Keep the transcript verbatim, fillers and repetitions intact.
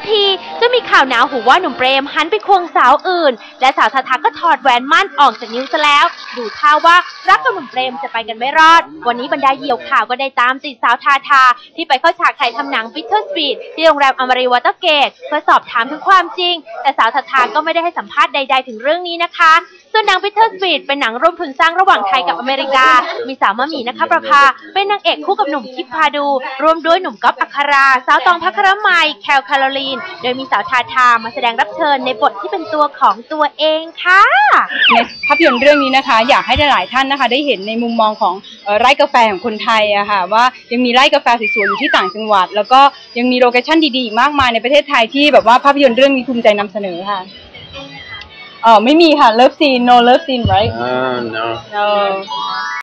ทีก็มีข่าวหนาหูว่าหนุ่มเปรมหันไปควงสาวอื่นและสาวทาทาก็ถอดแหวนมั่นออกจากนิ้วซะแล้วดูท่าว่ารักกับหนุ่มเปรมจะไปกันไม่รอดวันนี้บรรดาเหยี่ยวข่าวก็ได้ตามติดสาวทาทาที่ไปเข้าฉากถ่ายทำหนัง Bitter Sweet ที่โรงแรมอมรีวอเตอร์เกตเพื่อสอบถามถึงความจริงแต่สาวทาทาก็ไม่ได้ให้สัมภาษณ์ใดๆถึงเรื่องนี้นะคะส่วนหนัง Bitter Sweet เป็นหนังร่วมทุนสร้างระหว่างไทยกับอเมริกามีสาวมะหมี่นภประภาเป็นนางเอกคู่กับหนุ่มทิพพาดูรวมด้วยหนุ่มก๊อฟอัคราสาวตองภัครมัยแคลคาโรลีนโดยมีสาวทาทามาแสดงรับเชิญในบทที่เป็นตัวของตัวเองค่ะในภาพยนตร์เรื่องนี้นะคะอยากให้หลายท่านนะคะได้เห็นในมุมมองของไร่กาแฟของคนไทยอะค่ะว่ายังมีไร่กาแฟสวยๆอยู่ที่ต่างจังหวัดแล้วก็ยังมีโลเคชั่นดีๆมากมายในประเทศไทยที่แบบว่าภาพยนตร์เรื่องนี้ภูมิใจนำเสนอค่ะอ๋อไม่มีค่ะ love scene no love scene right uh, no no